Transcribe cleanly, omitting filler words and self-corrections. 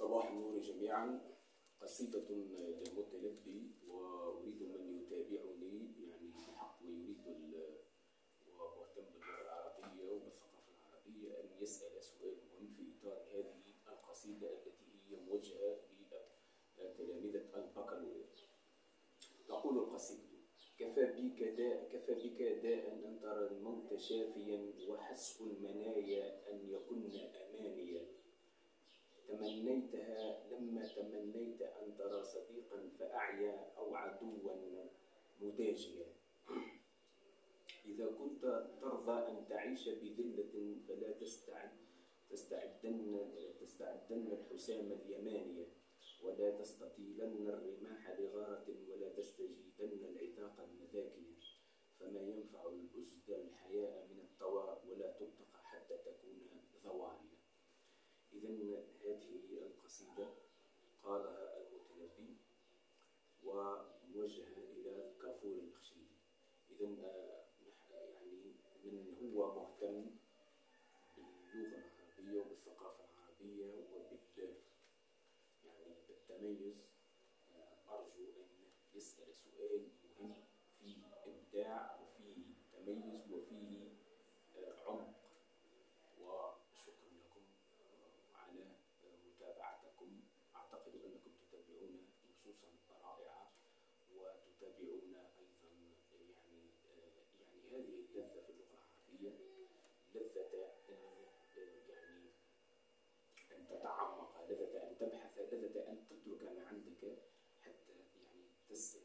صباح النور جميعا. قصيدة للمتنبي، وأريد من يتابعني بحق ويريد ومهتم باللغة العربية وبالثقافة العربية أن يسأل سؤال مهم في إطار هذه القصيدة التي هي موجهة لتلامذة البكالوريوس. تقول القصيدة: كفى بك داء أن ترى الموت شافيا، وحسب المنايا أن يكن أمانيا. تمنيتها لما تمنيت أن ترى صديقا فأعيا، أو عدوا مداجيا. إذا كنت ترضى أن تعيش بذلة فلا تستعدن الحسام اليمانية، ولا تستطيلن الرماح لغارة، ولا تستجيدن العتاق المذاكية. فما ينفع الأسد الحياء من الطوى، ولا تبتق حتى تكون ذواريا. إذن هذه القصيدة قالها المتنبي وموجهة إلى كافور الأخشيدي. إذن من هو مهتم باللغة العربية وبالثقافة العربية بالتميز، أرجو أن يسأل سؤال مهم فيه إبداع وفيه تميز وفيه عمق. وشكرا لكم على متابعتكم. أعتقد أنكم تتابعون نصوصا رائعة، وتتابعون أيضا هذه اللذة في اللغة العربية، لذة أن تتعمق، لذة أن تبحث، لذة أن تترك ما عندك حتى تسأل